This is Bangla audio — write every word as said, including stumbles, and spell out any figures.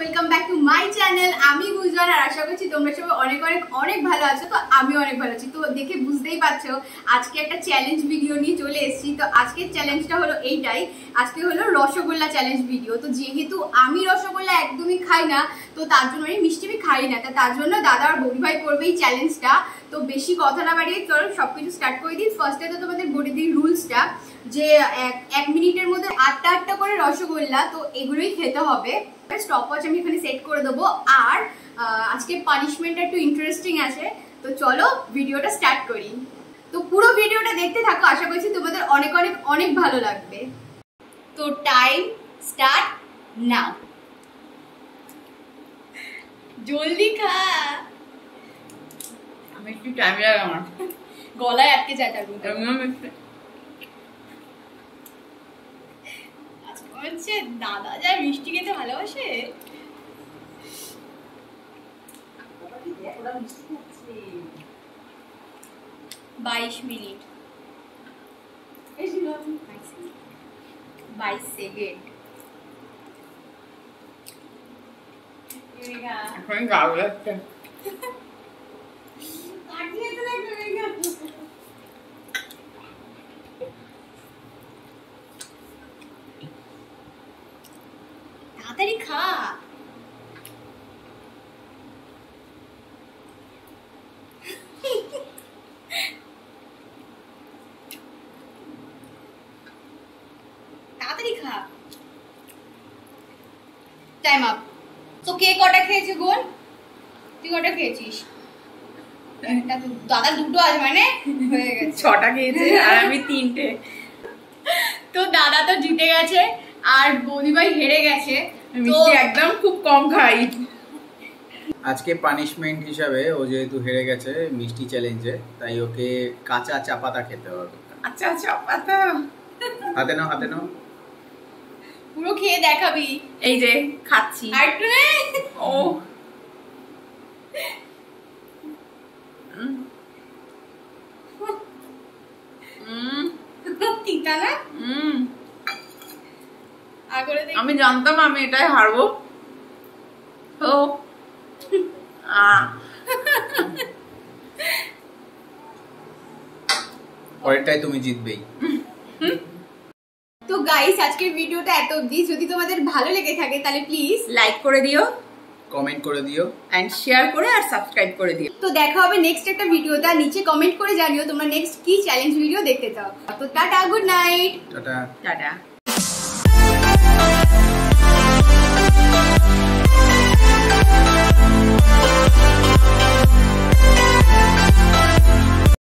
Welcome back to my channel. আমি গুলজার আর আশা করছি তোমরা সবাই অনেক অনেক অনেক ভালো আছো। তো আমিও অনেক ভালো আছি। তো দেখে বুঝতেই পারছো আজকে একটা চ্যালেঞ্জ ভিডিও নিয়ে চলে এসেছি। তো আজকের চ্যালেঞ্জটা হলো এইটাই, আজকে হলো রসগোল্লা চ্যালেঞ্জ ভিডিও। তো যেহেতু আমি রসগোল্লা একদমই খাই না, তো তার জন্য আমি মিষ্টি আমি খাই না, তার জন্য দাদা আর বৌদি ভাই করবে এই চ্যালেঞ্জটা। তো বেশি কথা না বাড়িয়ে চলো সবকিছু স্টার্ট করে দিই। ফার্স্টে তো তোমাদের বলে দিই রুলসটা, যে এক এক মিনিটের মধ্যে আটটা আটটা করে রসগোল্লা, তো এগুলোই খেতে হবে। স্টপ ওয়াচ আমি এখানে সেট করে দেবো। আর আজকে পানিশমেন্টটা একটু ইন্টারেস্টিং আছে, তো চলো ভিডিওটা স্টার্ট করি। তো পুরো ভিডিওটা দেখতে থাকো, আশা করছি তোমাদের অনেক অনেক অনেক ভালো লাগবে। তো টাইম স্টার্ট নাও। জলদি খা, আমি একটু টাইম লাগে, আমার গলায় আটকে যায়। তার হচ্ছে দাদা যা মিষ্টি খেতে ভালোবাসে। বাইশ মিনিট বাইশ সেকেন্ড। এখন গাল লাগছে। তাড়াতাড়ি খা। তাড়াতাড়ি খা। Time up. তো কে কটা খেয়েছে গোল? তুই কটা খেয়েছিস? দাদা দুটো আছে, মানে হয়ে গেছে ছটা খেয়েছে আর আমি তিনটে। তো দাদা তো জিতে গেছে আর বৌদিভাই হেরে গেছে। মিষ্টি একদম খুব কম খাই। আজকে পানিশমেন্ট হিসাবে ও যেহেতু হেরে গেছে মিষ্টি চ্যালেঞ্জে, তাই ওকে কাঁচা চা পাতা খেতে হবে। আচ্ছা চা পাতা হাতে নাও, হাতে নাও, পুরো খেয়ে দেখাবি। এই যে খাচ্ছি। আর একটু নে। ও তিতা না? আমি জানতাম আমি এটাই হারবো। তো পরেরটাই তুমি জিতবেই। তো গাইস আজকের ভিডিওটা এত অবধি। যদি তোমাদের ভালো লেগে থাকে তাহলে প্লিজ লাইক করে দিও, কমেন্ট করে দিও, এন্ড শেয়ার করে আর সাবস্ক্রাইব করে দিও। তো দেখা হবে নেক্সট একটা ভিডিওতে। নিচে কমেন্ট করে জানিও তোমরা নেক্সট কি চ্যালেঞ্জ ভিডিও দেখতে চাও। তো টাটা, গুড নাইট। টাটা টাটা।